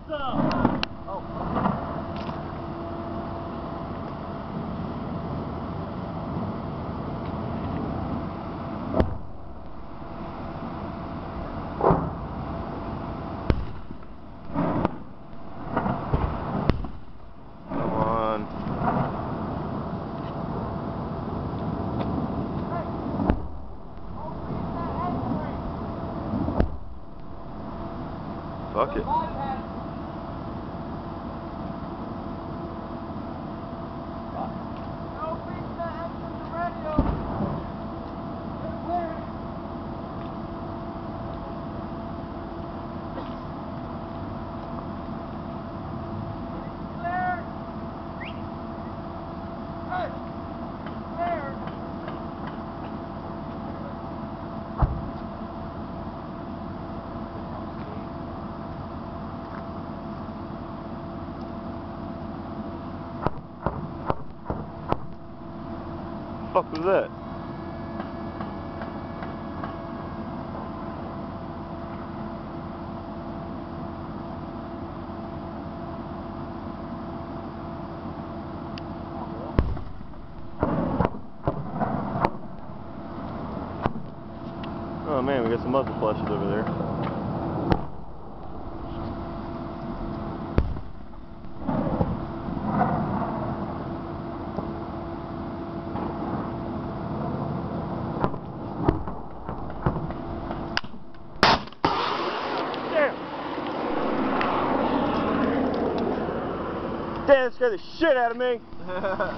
some. Oh. Fuck it. What the fuck was that? Oh man, we got some muzzle flashes over there. Damn, that scared the shit out of me.